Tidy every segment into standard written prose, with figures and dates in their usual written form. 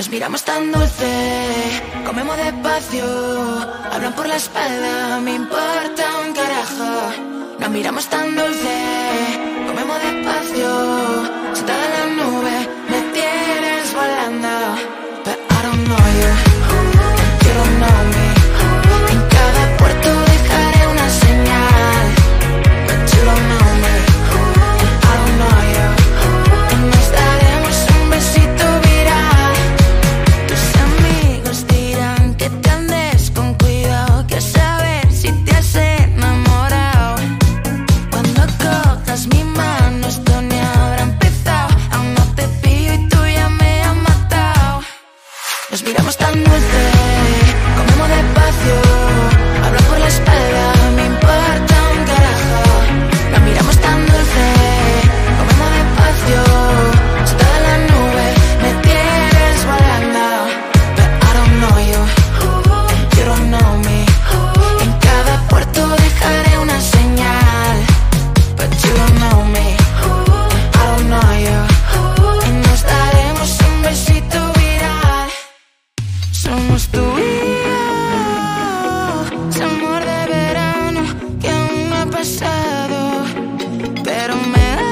Nos miramos tan dulce, comemos despacio, hablan por la espalda, me importa un carajo. Nos miramos tan dulce, comemos despacio, sentada en la nube, me tienes volando. But I don't know you, you don't know me. En cada puerto dejaré una señal, but you don't know me, I don't know you. Y nos daremos un besito viral. Tus amigos dirán que te andes con cuidado, que saber si te has enamorado. Cuando cojas mi mano esto ni habrá empezado. Aún no te pillo y tú ya me has matado. Nos miramos tan dulce, comemos despacio, hablo por la espalda, me importa un carajo. Nos miramos tan dulce, comemos despacio, sentada en la nube, me tienes volando. But I don't know you, you don't know me. En cada puerto dejaré una señal, but you don't know me, I don't know you. Y nos daremos un besito viral. Somos tú y yo, ese amor de verano que aún no ha pasado. Pero me da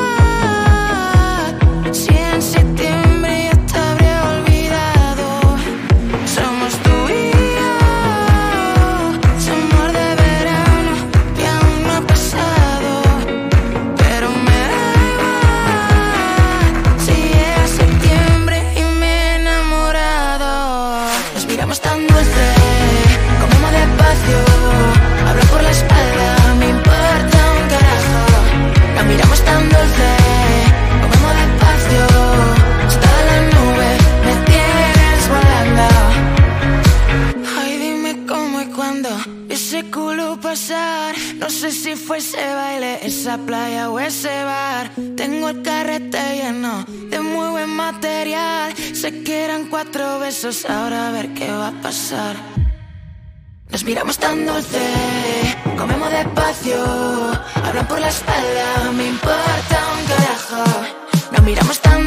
igual, si en septiembre ya te habré olvidado. Somos tú y yo, ese amor de verano que aún no ha pasado. Pero me da igual, si llega septiembre y me he enamorado. Nos miramos tan dulce, comemos despacio, hablo por la espalda, me importa un carajo. Nos miramos tan dulce, comemos despacio, sentada en la nube, me tienes volando. Ay, dime cómo y cuándo vi ese culo pasar. No sé si fue ese baile, esa playa o ese bar. Tengo el carrete lleno de muy buen material. Sé que eran 4 besos, ahora a ver qué va a pasar. Nos miramos tan dulce, comemos despacio, hablan por la espalda, me importa un carajo. Nos miramos tan